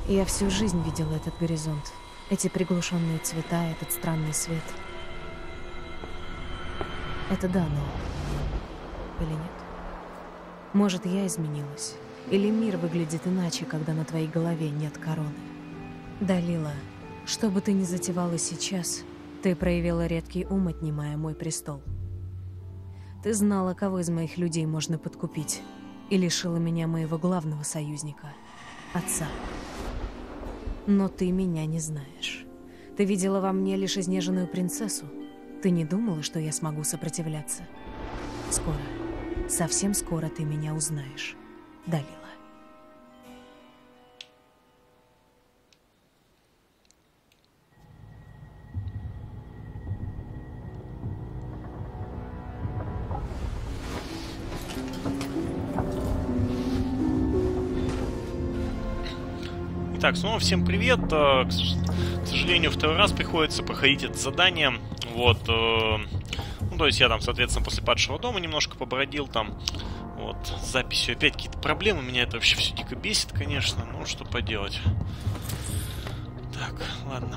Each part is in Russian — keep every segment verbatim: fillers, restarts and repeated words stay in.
Я всю жизнь видела этот горизонт. Эти приглушенные цвета, этот странный свет. Это Дануол. Или нет? Может, я изменилась? Или мир выглядит иначе, когда на твоей голове нет короны? Далила, что бы ты ни затевала сейчас, ты проявила редкий ум, отнимая мой престол. Ты знала, кого из моих людей можно подкупить, и лишила меня моего главного союзника — отца. Но ты меня не знаешь. Ты видела во мне лишь изнеженную принцессу. Ты не думала, что я смогу сопротивляться? Скоро, совсем скоро ты меня узнаешь, Далила. Итак, снова всем привет. К сожалению, второй раз приходится проходить это задание. Вот. Ну, то есть я там, соответственно, после падшего дома немножко побродил там. Вот. С записью опять какие-то проблемы. Меня это вообще все дико бесит, конечно. Ну, что поделать. Так, ладно.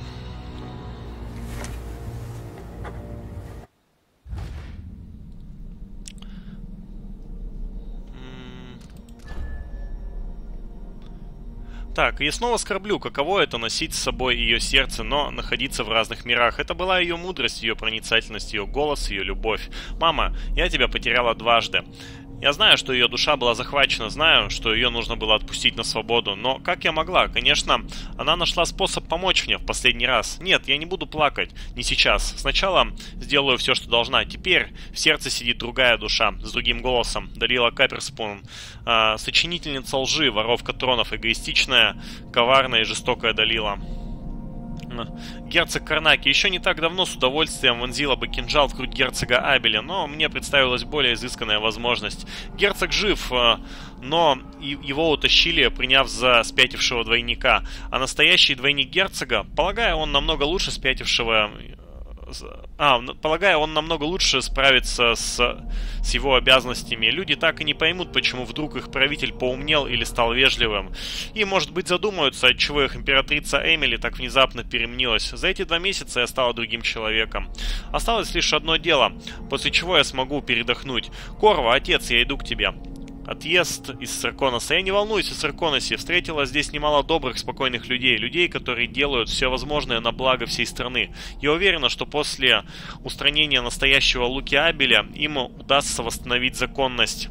Так, я снова скорблю, каково это носить с собой ее сердце, но находиться в разных мирах. Это была ее мудрость, ее проницательность, ее голос, ее любовь. Мама, я тебя потеряла дважды. Я знаю, что ее душа была захвачена, знаю, что ее нужно было отпустить на свободу, но как я могла? Конечно, она нашла способ помочь мне в последний раз. Нет, я не буду плакать, не сейчас. Сначала сделаю все, что должна. Теперь в сердце сидит другая душа, с другим голосом. Далила Каперспун, э, сочинительница лжи, воровка тронов, эгоистичная, коварная и жестокая Далила. Герцог Карнаки еще не так давно с удовольствием вонзила бы кинжал в грудь герцога Абеля, но мне представилась более изысканная возможность. Герцог жив, но его утащили, приняв за спятившего двойника. А настоящий двойник герцога, полагаю, он намного лучше спятившего... А, полагаю, он намного лучше справится с, с его обязанностями. Люди так и не поймут, почему вдруг их правитель поумнел или стал вежливым. И, может быть, задумаются, отчего их императрица Эмили так внезапно переменилась. За эти два месяца я стала другим человеком. Осталось лишь одно дело, после чего я смогу передохнуть. Корва, отец, я иду к тебе. Отъезд из Серконоса. Я не волнуюсь о Серконосе. Встретила здесь немало добрых, спокойных людей. Людей, которые делают все возможное на благо всей страны. Я уверена, что после устранения настоящего Луки Абеля им удастся восстановить законность.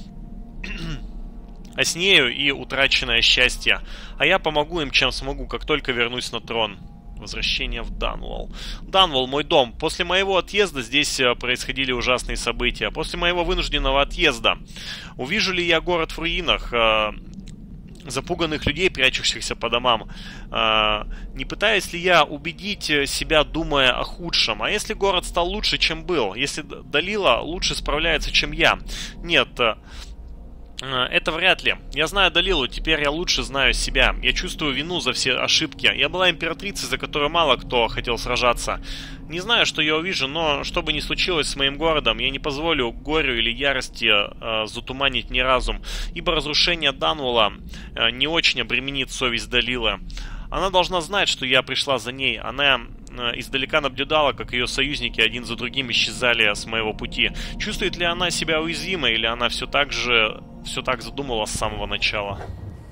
А с нею и утраченное счастье. А я помогу им, чем смогу, как только вернусь на трон. Возвращение в Дануол. Дануол, мой дом. После моего отъезда здесь происходили ужасные события. После моего вынужденного отъезда. Увижу ли я город в руинах? Запуганных людей, прячущихся по домам. Не пытаюсь ли я убедить себя, думая о худшем? А если город стал лучше, чем был? Если Далила лучше справляется, чем я? Нет. Это вряд ли. Я знаю Далилу, теперь я лучше знаю себя. Я чувствую вину за все ошибки. Я была императрицей, за которую мало кто хотел сражаться. Не знаю, что я увижу, но что бы ни случилось с моим городом, я не позволю горю или ярости э, затуманить мне разум, ибо разрушение Дануола э, не очень обременит совесть Далилы. Она должна знать, что я пришла за ней. Она э, издалека наблюдала, как ее союзники один за другим исчезали с моего пути. Чувствует ли она себя уязвимой, или она все так же, все так задумала с самого начала?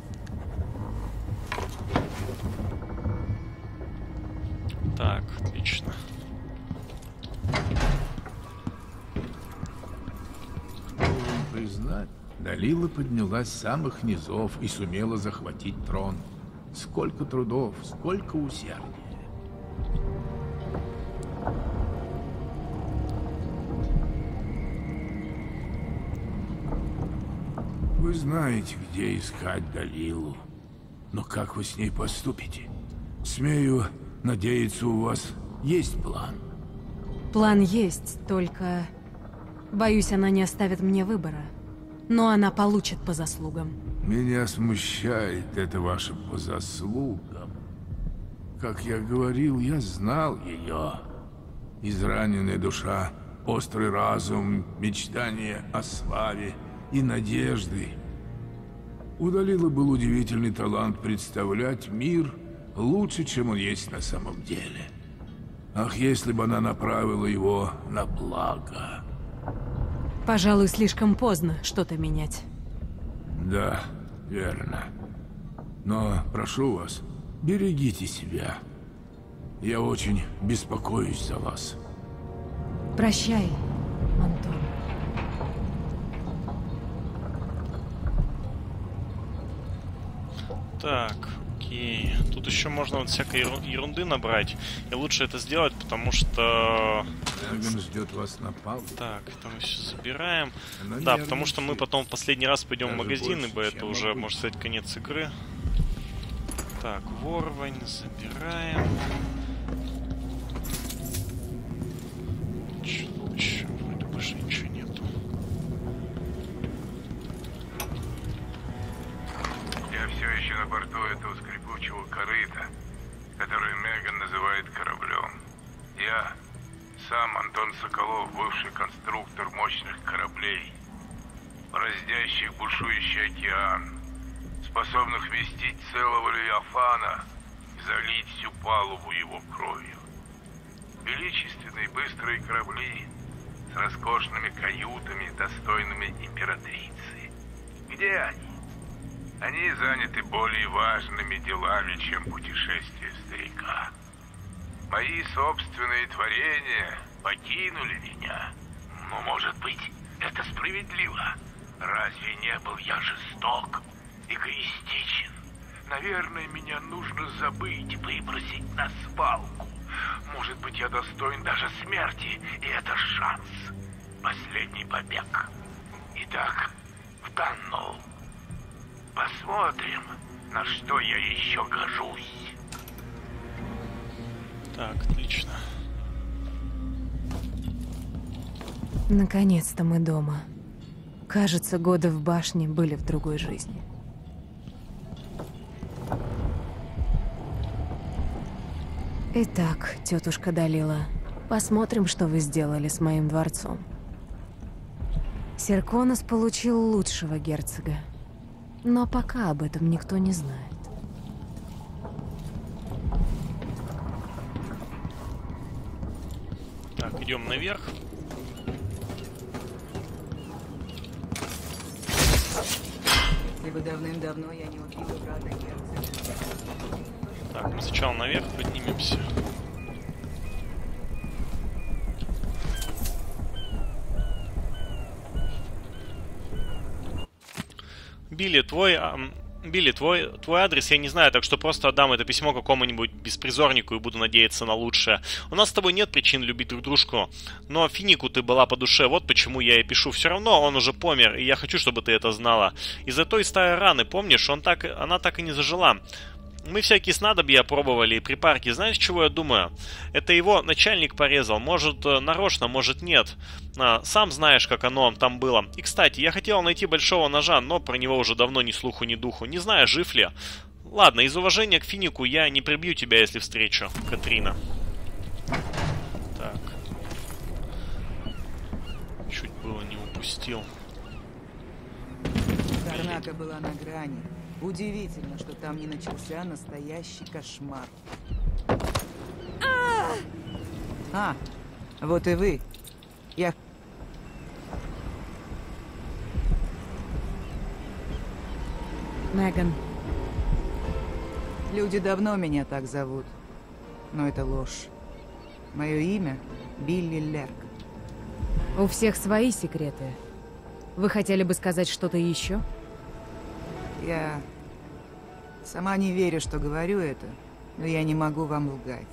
Так, отлично. Должен признать, Далила поднялась с самых низов и сумела захватить трон. Сколько трудов, сколько усердия. Вы знаете, где искать Далилу. Но как вы с ней поступите? Смею надеяться, у вас есть план. План есть, только... Боюсь, она не оставит мне выбора. Но она получит по заслугам. Меня смущает это ваше по заслугам. Как я говорил, я знал ее. Израненная душа, острый разум, мечтание о славе и надежды. У Далила был удивительный талант представлять мир лучше, чем он есть на самом деле. Ах, если бы она направила его на благо. Пожалуй, слишком поздно что-то менять. Да, верно. Но прошу вас, берегите себя. Я очень беспокоюсь за вас. Прощай, Антон. Так, окей. Тут еще можно вот всякой ерунды набрать. И лучше это сделать, потому что... Меган ждет вас на палубе. Так, это мы все забираем. Она Да, потому что мы потом в последний раз пойдем в Даже магазин, больше, ибо это чем уже, обычно. можно сказать, конец игры. Так, ворвань забираем. Что еще? Вроде больше ничего нету. Я все еще на борту этого скрипучего корыта, которое Меган называет кораблем. Я сам Антон Соколов, бывший конструктор мощных кораблей, бороздящих бушующий океан, способных вместить целого Левиафана и залить всю палубу его кровью. Величественные быстрые корабли с роскошными каютами, достойными императрицы. Где они? Они заняты более важными делами, чем путешествие старика. Мои собственные творения покинули меня. Но, может быть, это справедливо. Разве не был я жесток, эгоистичен? Наверное, меня нужно забыть и выбросить на свалку. Может быть, я достоин даже смерти, и это шанс. Последний побег. Итак, в Даннолл. Посмотрим, на что я еще гожусь. Так, отлично. Наконец-то мы дома. Кажется, годы в башне были в другой жизни. Итак, тетушка Далила, посмотрим, что вы сделали с моим дворцом. Серконос получил лучшего герцога. Но пока об этом никто не знает. Так, идем наверх. Если бы давным-давно я не убила брата герцога. Так, мы сначала наверх поднимемся. Билли, твой... ам, Билли, твой, твой адрес я не знаю, так что просто отдам это письмо какому-нибудь беспризорнику и буду надеяться на лучшее. У нас с тобой нет причин любить друг дружку, но Финику ты была по душе, вот почему я и пишу. Все равно он уже помер, и я хочу, чтобы ты это знала. Из-за той старой раны, помнишь, он так, она так и не зажила. Мы всякие снадобья пробовали и припарки. Знаешь, чего я думаю? Это его начальник порезал. Может, нарочно, может, нет. А, сам знаешь, как оно там было. И, кстати, я хотел найти большого ножа, но про него уже давно ни слуху, ни духу. Не знаю, жив ли. Ладно, из уважения к Финику я не прибью тебя, если встречу, Катрина. Так. Чуть было не упустил. Карнака была на грани. Удивительно, что там не начался настоящий кошмар. А, вот и вы. Я... Меган, Люди давно меня так зовут. Но это ложь. Мое имя Билли Лерк. у всех свои секреты. Вы хотели бы сказать что-то еще? Я сама не верю, что говорю это, но я не могу вам лгать.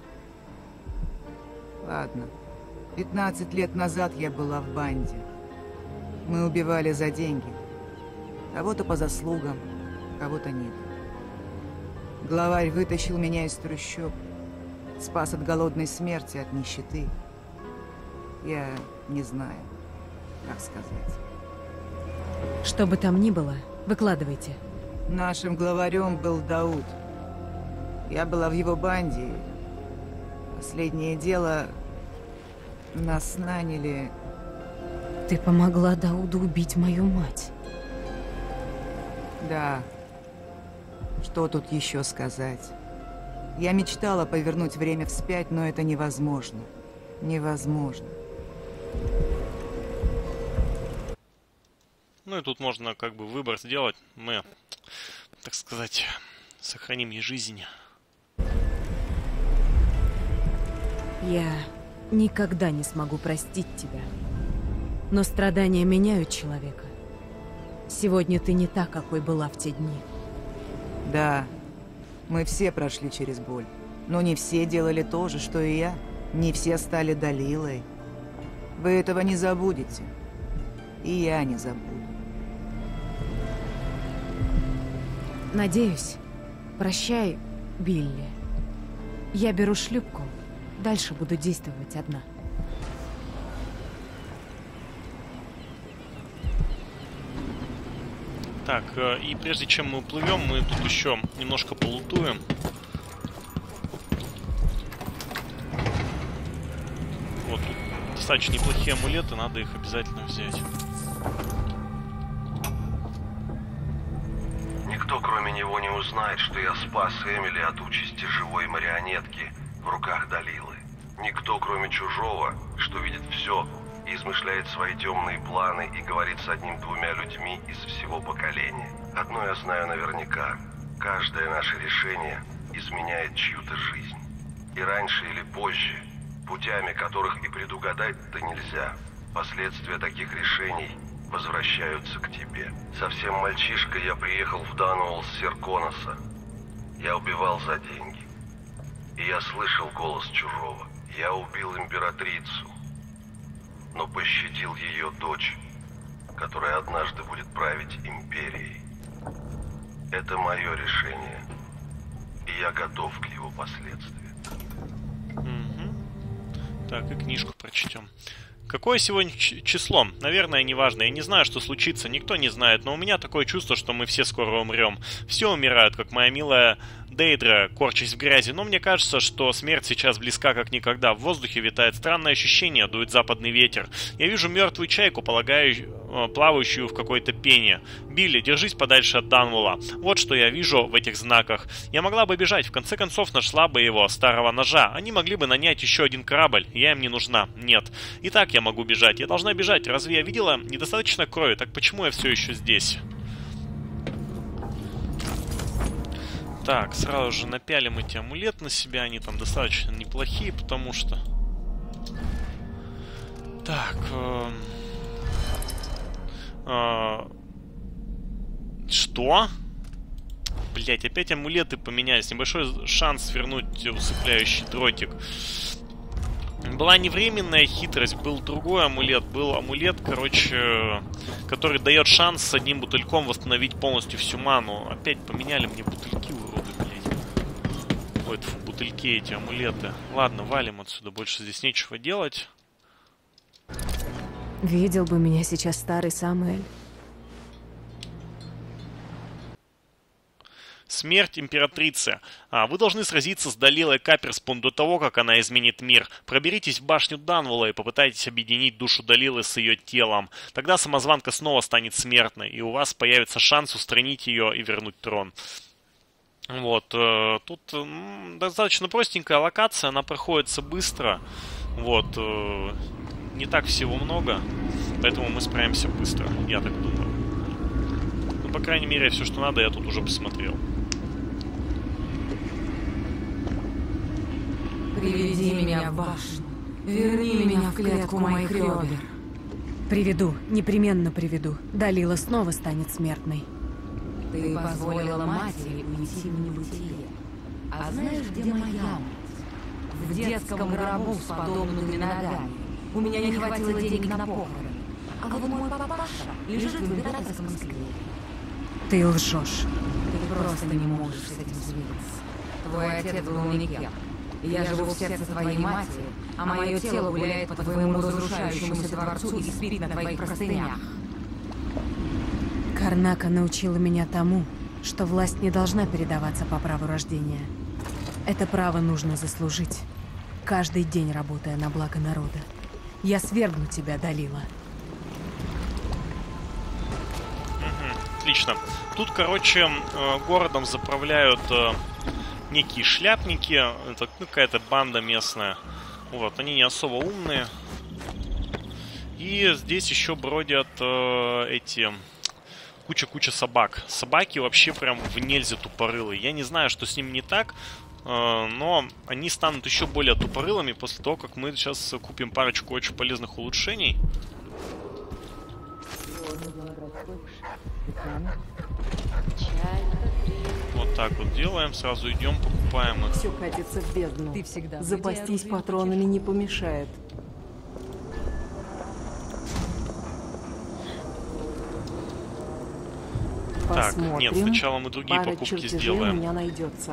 Ладно. пятнадцать лет назад я была в банде. Мы убивали за деньги. Кого-то по заслугам, кого-то нет. Главарь вытащил меня из трущоб, спас от голодной смерти, от нищеты. Я не знаю, как сказать. Что бы там ни было, выкладывайте. Нашим главарем был Дауд. Я была в его банде. Последнее дело... Нас наняли... Ты помогла Дауду убить мою мать. Да. Что тут еще сказать? Я мечтала повернуть время вспять, но это невозможно. Невозможно. Ну и тут можно как бы выбор сделать. Мы, так сказать, сохраним ей жизнь. Я никогда не смогу простить тебя. Но страдания меняют человека. Сегодня ты не та, какой была в те дни. Да, мы все прошли через боль. Но не все делали то же, что и я. Не все стали Далилой. Вы этого не забудете. И я не забуду. Надеюсь. Прощай, Билли. Я беру шлюпку. Дальше буду действовать одна. Так, и прежде чем мы уплывем, мы тут еще немножко полутуем. Вот тут достаточно неплохие амулеты, надо их обязательно взять. Никто, кроме него, не узнает, что я спас Эмили от участи живой марионетки в руках Далилы. Никто, кроме чужого, что видит все и измышляет свои темные планы и говорит с одним-двумя людьми из всего поколения. Одно я знаю наверняка. Каждое наше решение изменяет чью-то жизнь. И раньше или позже, путями которых и предугадать-то нельзя, последствия таких решений возвращаются к тебе. Совсем мальчишкой я приехал в Дануолл с Серконоса. Я убивал за деньги. И я слышал голос чужого. Я убил императрицу, но пощадил ее дочь, которая однажды будет править империей. Это мое решение, и я готов к его последствиям. Угу. Так, и книжку прочтем. Какое сегодня число? Наверное, неважно. Я не знаю, что случится, никто не знает, но у меня такое чувство, что мы все скоро умрем. Все умирают, как моя милая Дейдра, корчась в грязи, но мне кажется, что смерть сейчас близка как никогда. В воздухе витает странное ощущение, дует западный ветер. Я вижу мертвую чайку, полагаю, плавающую в какой-то пене. Билли, держись подальше от Данволла. Вот что я вижу в этих знаках. Я могла бы бежать, в конце концов нашла бы его, старого ножа. Они могли бы нанять еще один корабль, я им не нужна. Нет. И так я могу бежать, я должна бежать. Разве я видела недостаточно крови? Так почему я все еще здесь? Так, сразу же напялим эти амулеты на себя. Они там достаточно неплохие, потому что... Так... Э... Э... Что? Блять, опять амулеты поменялись. Небольшой шанс вернуть усыпляющий дротик. Была не временная хитрость, был другой амулет. Был амулет, короче, который дает шанс с одним бутыльком восстановить полностью всю ману. Опять поменяли мне бутыльки, уроды, блядь. Ой, фу, бутыльки эти, амулеты. Ладно, валим отсюда, больше здесь нечего делать. Видел бы меня сейчас старый Самуэль. Смерть императрицы. А, вы должны сразиться с Далилой Каперспун до того, как она изменит мир. Проберитесь в башню Данволла и попытайтесь объединить душу Далилы с ее телом. Тогда самозванка снова станет смертной, и у вас появится шанс устранить ее и вернуть трон. Вот. Э, тут э, достаточно простенькая локация, она проходится быстро. Вот. Э, не так всего много, поэтому мы справимся быстро, я так думаю. Ну, по крайней мере, все, что надо, я тут уже посмотрел. Приведи меня в башню. Верни меня в клетку моих ребер. Приведу, непременно приведу. Далила снова станет смертной. Ты позволила матери уйти в небытие. А знаешь, где моя мать? В детском гробу с подобными ногами. У меня не хватило денег на похороны. А вот мой папаша лежит в императорском сквере. Ты лжешь. Ты просто не можешь с этим смириться. Твой отец был никем. Я живу в сердце твоей матери, а мое тело гуляет по твоему разрушающемуся дворцу и спит на твоих простынях. Карнака научила меня тому, что власть не должна передаваться по праву рождения. Это право нужно заслужить, каждый день работая на благо народа. Я свергну тебя, Далила. Угу, отлично. Тут, короче, э, городом заправляют э, некие шляпники. Это ну, какая-то банда местная. Вот, они не особо умные. И здесь еще бродят э, эти... Куча-куча собак. Собаки вообще прям в нельзя тупорылые. Я не знаю, что с ними не так, э, но они станут еще более тупорылыми после того, как мы сейчас купим парочку очень полезных улучшений. Вот так вот делаем. Сразу идем, покупаем их. Все катится в бездну. Ты всегда Запастись патронами не помешает. Так, Посмотрим. нет, сначала мы другие Пара покупки чертежей сделаем. у меня найдется.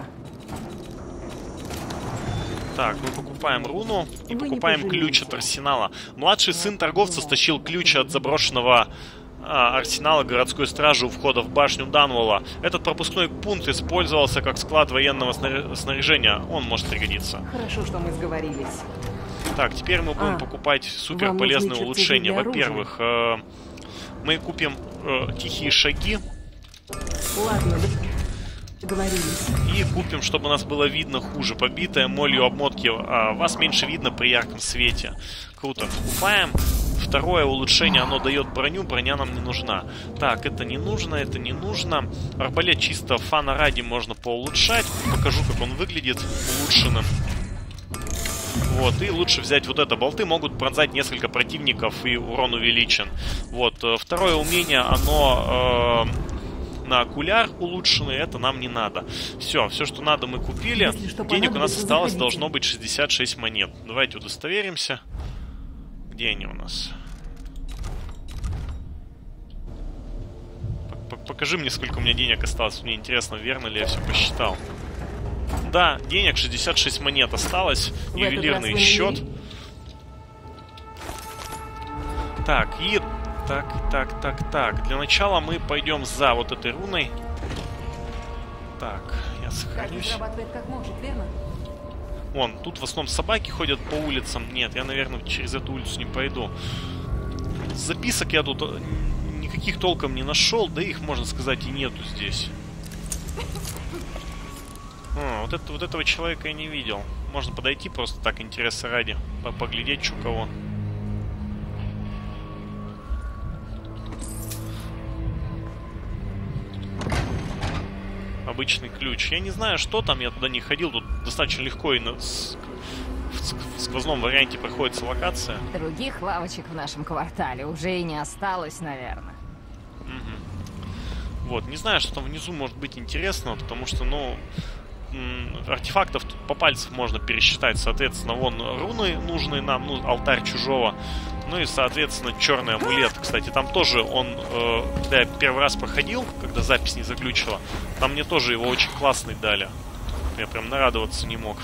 Так, мы покупаем руну и Вы не покупаем ключ пожалеете. от арсенала. Младший сын торговца стащил ключ от заброшенного а, арсенала городской стражи у входа в башню Данвола. Этот пропускной пункт использовался как склад военного снар- снаряжения. Он может пригодиться. Хорошо, что мы сговорились. Так, теперь мы будем А, покупать супер вам полезные нужны улучшения. чертежи для Во-первых, э, мы купим э, тихие шаги. Ладно, договорились. И купим, чтобы нас было видно хуже. Побитая молью обмотки. А, вас меньше видно при ярком свете. Круто. Покупаем. Второе улучшение. Оно дает броню. Броня нам не нужна. Так, это не нужно, это не нужно. Арбалет чисто фана ради можно поулучшать. Покажу, как он выглядит улучшенным. Вот, и лучше взять вот это. Болты могут пронзать несколько противников, и урон увеличен. Вот, второе умение, оно... Э на окуляр улучшенный, это нам не надо. Все, все, что надо, мы купили. Что, денег у нас осталось, заходите. должно быть шестьдесят шесть монет. Давайте удостоверимся. Где они у нас? Покажи мне, сколько у меня денег осталось. Мне интересно, верно ли я все посчитал. Да, денег шестьдесят шесть монет осталось. В этот Ювелирный раз вы счет. не- Так, и... Так, так, так, так. Для начала мы пойдем за вот этой руной. Так, я сохранюсь. Зарабатывает как может, верно? Вон, тут в основном собаки ходят по улицам. Нет, я, наверное, через эту улицу не пойду. Записок я тут никаких толком не нашел, да их, можно сказать, и нету здесь. А, вот, это, вот этого человека я не видел. Можно подойти просто так, интереса ради. Поглядеть, что кого. Обычный ключ. Я не знаю, что там, я туда не ходил. Тут достаточно легко и на... с... в сквозном варианте проходится локация. Других лавочек в нашем квартале уже и не осталось, наверное. Угу. Вот, не знаю, что там внизу может быть интересного, потому что, ну, артефактов тут по пальцам можно пересчитать. Соответственно, вон руны нужные нам, ну, алтарь чужого. Ну и, соответственно, черный амулет. Кстати, там тоже он, э, когда я первый раз проходил, когда запись не заглючила, там мне тоже его очень классный дали. Я прям нарадоваться не мог.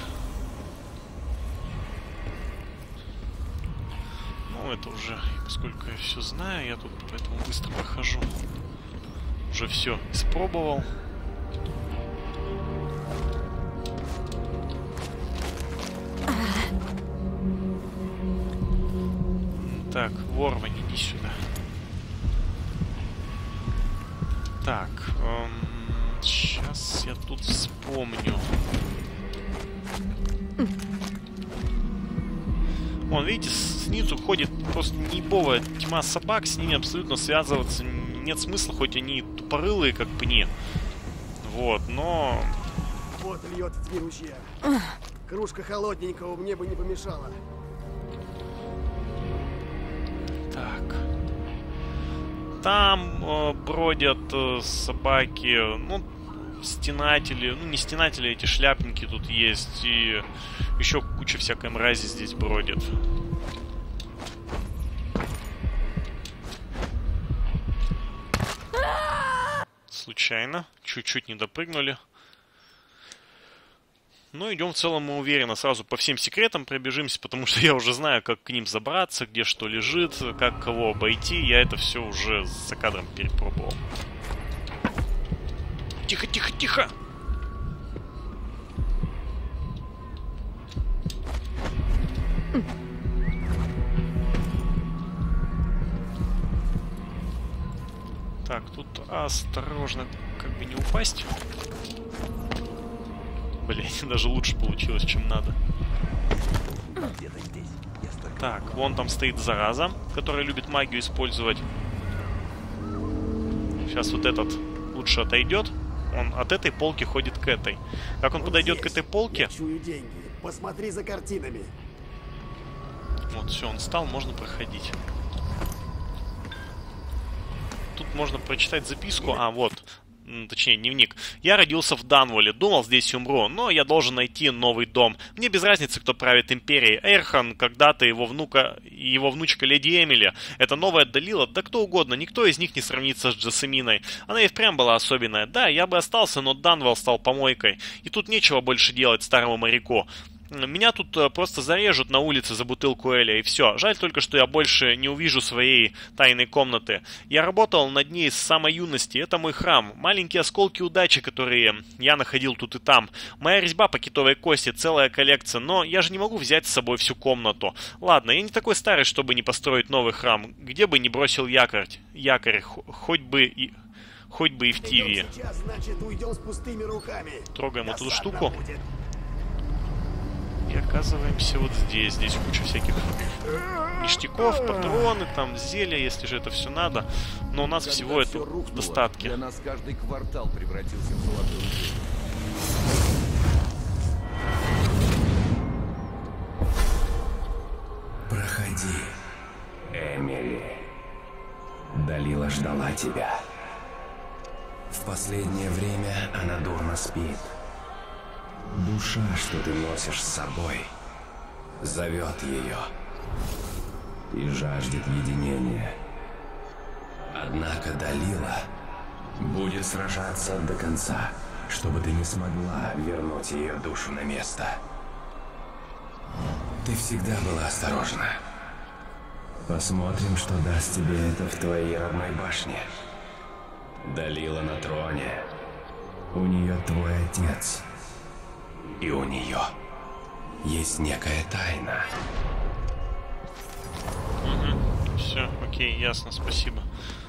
Ну, это уже, поскольку я все знаю, я тут поэтому быстро прохожу. Уже все испробовал. Так, Ворвань, иди сюда. Так, эм, сейчас я тут вспомню. Вон, видите, снизу ходит просто неебовая тьма собак, с ними абсолютно связываться нет смысла, хоть они тупорылые, как пни. Вот, но... Вот льет в дни ручья. Кружка холодненького мне бы не помешала. Так. Там э, бродят э, собаки, ну, стенатели, ну, не стенатели, эти шляпники тут есть, и еще куча всякой мрази здесь бродит. Случайно, чуть-чуть не допрыгнули. Ну, идем в целом мы уверенно. Сразу по всем секретам пробежимся, потому что я уже знаю, как к ним забраться, где что лежит, как кого обойти. Я это все уже за кадром перепробовал. Тихо, тихо, тихо! Так, тут Осторожно, как бы не упасть. Блин, даже лучше получилось, чем надо. Так, вон там стоит зараза, которая любит магию использовать. Сейчас вот этот лучше отойдет. Он от этой полки ходит к этой. Как он Вот подойдет здесь к этой полке... я чую деньги. Посмотри за картинами. Вот, все, он встал, можно проходить. Тут можно прочитать записку. А, вот. Точнее, дневник. Я родился в Данволе, думал, здесь умру, но я должен найти новый дом. Мне без разницы, кто правит империей. Эрхан, когда-то его внука, его внучка леди Эмили. Это новая Далила, да кто угодно, никто из них не сравнится с Джасаминой. Она и впрямь была особенная. Да, я бы остался, но Данвол стал помойкой. И тут нечего больше делать старому моряку. Меня тут uh, просто зарежут на улице за бутылку Эля, и все. Жаль только, что я больше не увижу своей тайной комнаты. Я работал над ней с самой юности. Это мой храм. Маленькие осколки удачи, которые я находил тут и там. Моя резьба по китовой кости, целая коллекция. Но я же не могу взять с собой всю комнату. Ладно, я не такой старый, чтобы не построить новый храм. Где бы не бросил якорь. Якорь, хоть бы и... Хоть бы и в Тивии. Сейчас, значит, уйдем с пустыми руками. Трогаем эту Досадно штуку. будет. И оказываемся вот здесь. Здесь куча всяких ништяков, патроны, там, зелья, если же это все надо. Но у нас Когда всего всё это рухнуло, в достатке. Для нас каждый квартал превратился в золотую жилу. Проходи, Эмили. Далила ждала тебя. В последнее время она дурно спит. Душа, что ты носишь с собой, зовет ее и жаждет единения. Однако Далила будет сражаться до конца, чтобы ты не смогла вернуть ее душу на место. Ты всегда была осторожна. Посмотрим, что даст тебе это в твоей родной башне. Далила на троне. У нее твой отец. И у нее есть некая тайна. Угу. Все, окей, ясно, спасибо.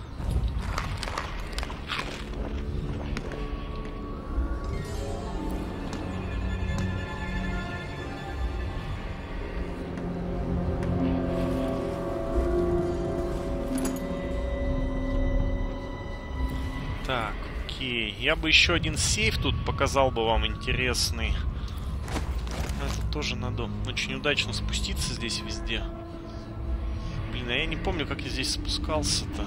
Так, окей. Я бы еще один сейф тут показал бы вам интересный. Это тоже надо очень удачно спуститься здесь везде. Блин, а я не помню, как я здесь спускался-то.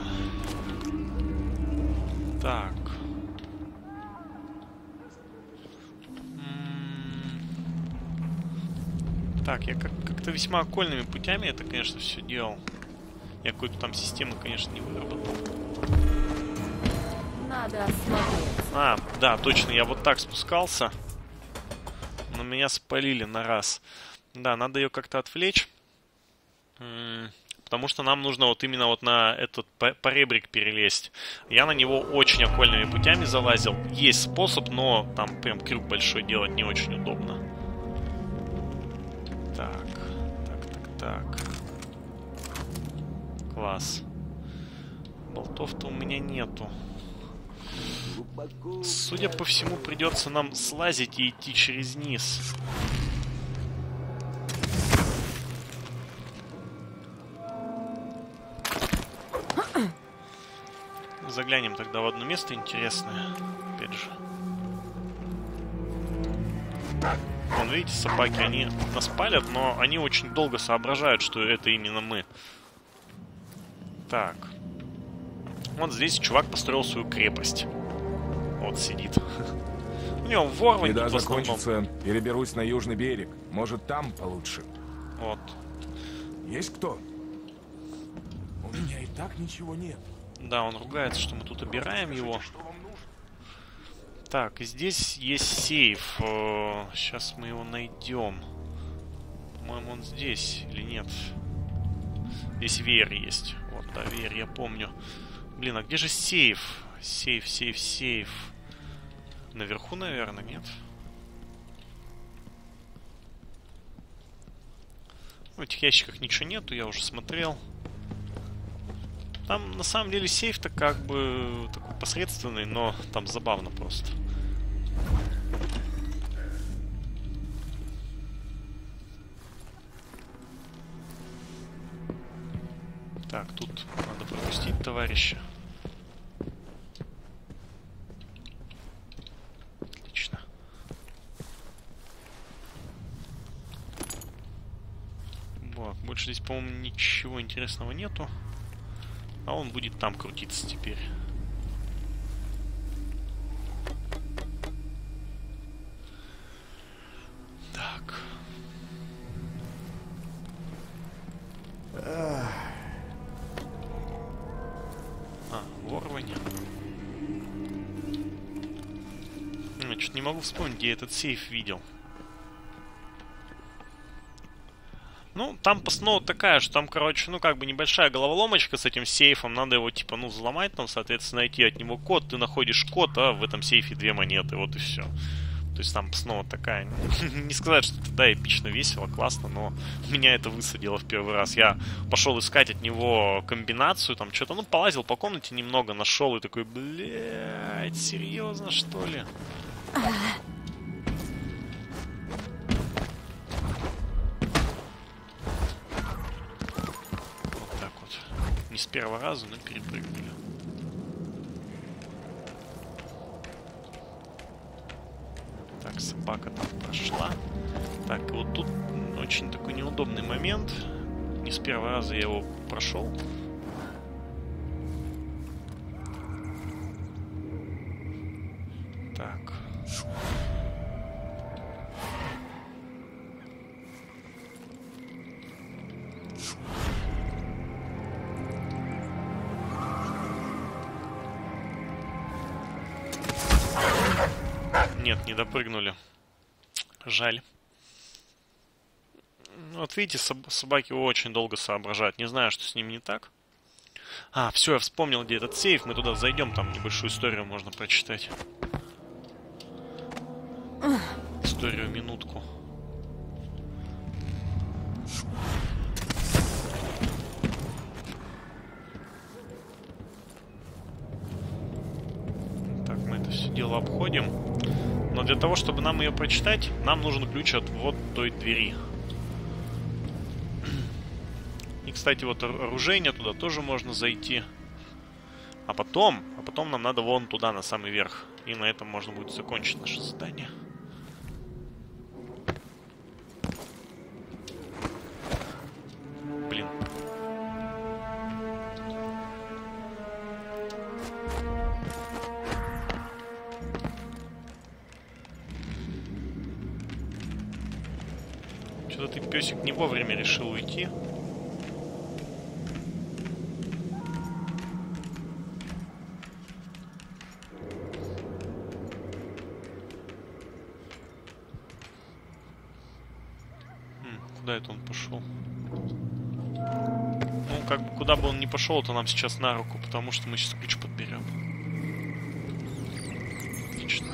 Так. Так, я как- как-то весьма окольными путями это, конечно, все делал. Я какую-то там систему, конечно, не выработал. Надо осмотреться. А, да, точно, я вот так спускался. Но меня спалили на раз. Да, надо ее как-то отвлечь. М-м, потому что нам нужно вот именно вот на этот поребрик перелезть. Я на него очень окольными путями залазил. Есть способ, но там прям крюк большой делать не очень удобно. Так, так, так, так. Класс. Болтов-то у меня нету. Судя по всему, придется нам слазить и идти через низ. Заглянем тогда в одно место интересное. Опять же. Вон, видите, собаки, они нас палят, но они очень долго соображают, что это именно мы. Так. Вот здесь чувак построил свою крепость. Вот сидит. У него ворвань Еда тут в основном. закончится, переберусь на южный берег. Может, там получше. Вот. Есть кто? У меня и так ничего нет. Да, он ругается, что мы тут обираем его. Так, и здесь есть сейф. Сейчас мы его найдем. По-моему, он здесь или нет? Здесь веер есть. Вот, да, веер, я помню. Блин, а где же сейф? Сейф, сейф, сейф. Наверху, наверное, нет? В этих ящиках ничего нету, я уже смотрел. Там на самом деле сейф-то как бы такой посредственный, но там забавно просто. Так, тут надо пропустить товарища. Отлично. Вот, больше здесь, по-моему, ничего интересного нету. А он будет там крутиться теперь. Так. А, ворвань. Я что-то не могу вспомнить, где я этот сейф видел. Ну, там постанова такая, что там, короче, ну, как бы небольшая головоломочка с этим сейфом. Надо его, типа, ну, взломать, там, соответственно, найти от него код. Ты находишь код, а в этом сейфе две монеты, вот и все. То есть там постанова такая. Не сказать, что это, да, эпично, весело, классно, но меня это высадило в первый раз. Я пошел искать от него комбинацию, там, что-то, ну, полазил по комнате немного, нашел и такой, блядь, серьезно, что ли? Не с первого раза, но перепрыгнули. Так, собака там прошла. Так, и вот тут очень такой неудобный момент. Не с первого раза я его прошел. Так. Нет, не допрыгнули. Жаль. Вот видите, соб собаки очень долго соображают. Не знаю, что с ними не так. А, все, я вспомнил, где этот сейф. Мы туда зайдем, там небольшую историю можно прочитать. Историю минутку. Так, мы это все дело обходим. Но для того, чтобы нам ее прочитать, нам нужен ключ от вот той двери. И, кстати, вот оружейня, туда тоже можно зайти. А потом, а потом нам надо вон туда, на самый верх. И на этом можно будет закончить наше задание. Блин. Что-то ты, песик, не вовремя решил уйти. Хм, куда это он пошел? Ну, как бы, куда бы он ни пошел, то нам сейчас на руку, потому что мы сейчас ключ подберем. Отлично.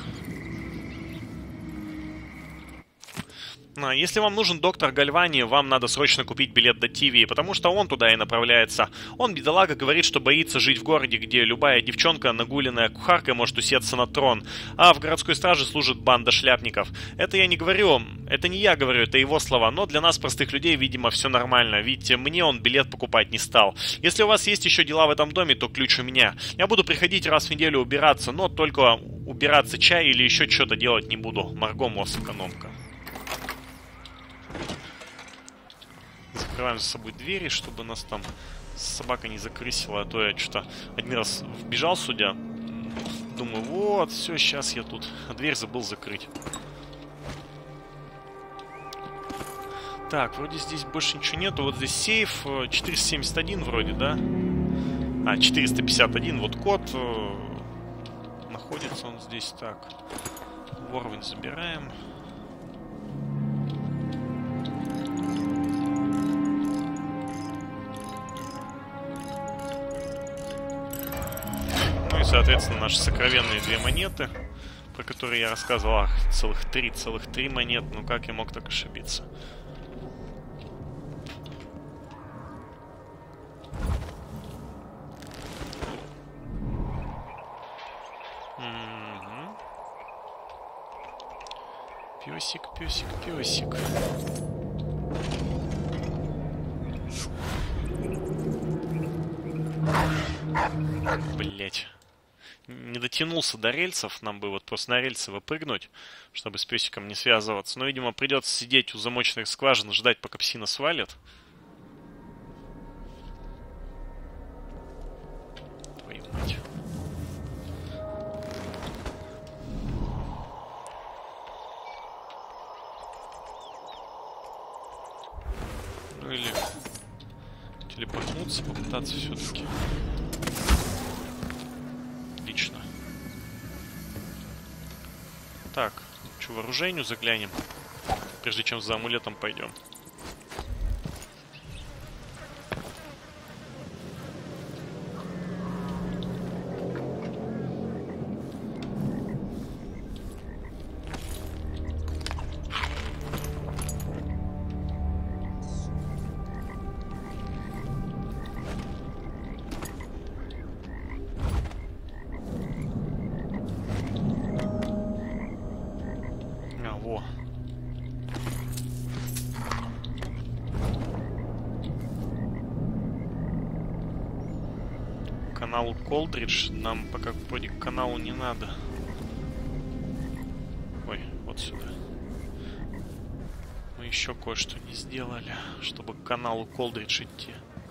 Если вам нужен доктор Гальвани, вам надо срочно купить билет до Тивии, потому что он туда и направляется. Он, бедолага, говорит, что боится жить в городе, где любая девчонка, нагуленная кухаркой, может усесться на трон, а в городской страже служит банда шляпников. Это я не говорю, это не я говорю, это его слова, но для нас, простых людей, видимо, все нормально, ведь мне он билет покупать не стал. Если у вас есть еще дела в этом доме, то ключ у меня. Я буду приходить раз в неделю убираться, но только убираться, чай или еще что-то делать не буду. Марго Мосс, экономка. Закрываем за собой двери, чтобы нас там собака не закрысила, а то я что-то один раз вбежал сюда, думаю, вот, все, сейчас я тут, а дверь забыл закрыть. Так, вроде здесь больше ничего нету, вот здесь сейф, четыреста семьдесят один вроде, да? А, четыреста пятьдесят один, вот код, находится он здесь, так, ворвань забираем. Соответственно, наши сокровенные две монеты, про которые я рассказывал. Ах, целых три, целых три монет. Ну как я мог так ошибиться? Песик, песик, песик. Блять. Не дотянулся до рельсов. Нам бы вот просто на рельсы выпрыгнуть, чтобы с песиком не связываться. Но, видимо, придется сидеть у замочных скважин, ждать, пока псина свалит. Твою мать. Ну или телепортнуться, попытаться все-таки. Отлично. Так, что, вооружению заглянем, прежде чем за амулетом пойдем. Каналу Колдридж нам пока вроде к каналу не надо. Ой, вот сюда. Мы еще кое-что не сделали, чтобы к каналу Колдридж идти.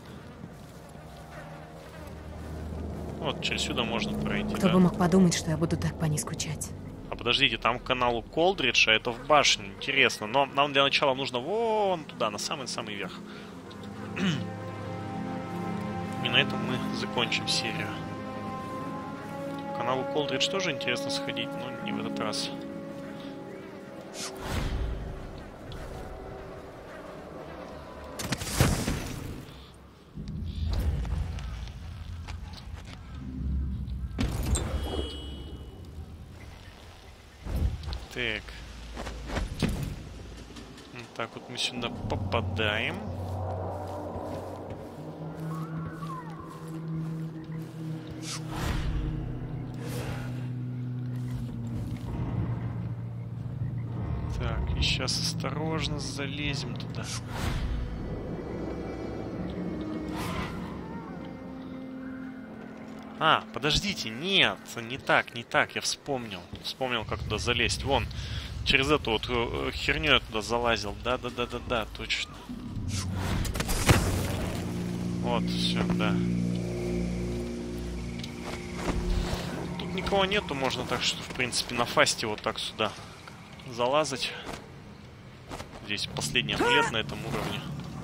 Вот, через сюда можно пройти. Кто да? бы мог подумать, что я буду так по ней скучать. А подождите, там к каналу Колдридж, а это в башне. Интересно. Но нам для начала нужно вон туда, на самый-самый верх. И на этом мы закончим серию. К каналу Колдридж тоже интересно сходить, но не в этот раз. Так. Вот так вот мы сюда попадаем. Так, и сейчас осторожно залезем туда. А, подождите, нет, не так, не так, я вспомнил. Вспомнил, как туда залезть. Вон, через эту вот э, херню я туда залазил. Да-да-да-да-да, точно. Вот, все, да. Тут никого нету, можно так что, в принципе, на фасте вот так сюда залазать. Здесь последний амулет на этом уровне.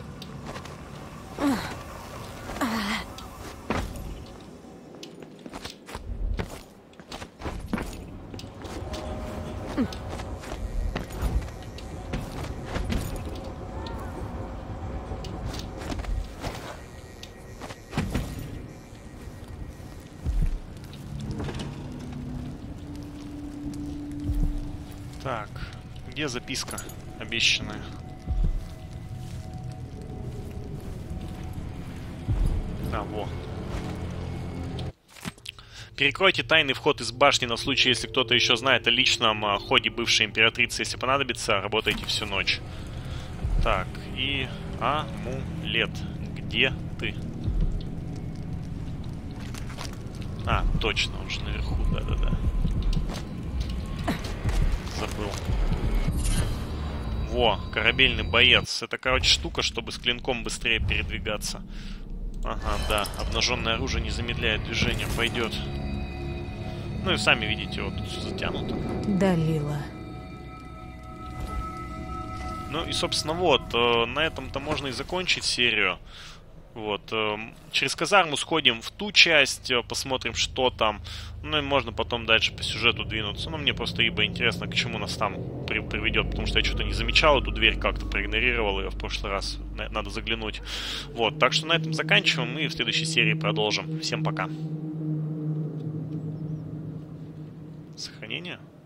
Так, где записка обещанная? А, во. Перекройте тайный вход из башни на случай, если кто-то еще знает о личном а, ходе бывшей императрицы. Если понадобится, работайте всю ночь. Так, и амулет. Где ты? А, точно, он же наверху, да-да-да. Забыл. Во, корабельный боец. Это, короче, штука, чтобы с клинком быстрее передвигаться. Ага, да. Обнаженное оружие не замедляет движение. Пойдет. Ну и сами видите, вот тут все затянуто. Далила. Ну и, собственно, вот. Э, на этом-то можно и закончить серию. Вот. Э, через казарму сходим в ту часть, э, посмотрим, что там. Ну и можно потом дальше по сюжету двинуться. Ну, мне просто ибо интересно, к чему нас там при приведет, потому что я что-то не замечал эту дверь, как-то проигнорировал ее в прошлый раз. Надо заглянуть. Вот, так что на этом заканчиваем и в следующей серии продолжим. Всем пока. Сохранение.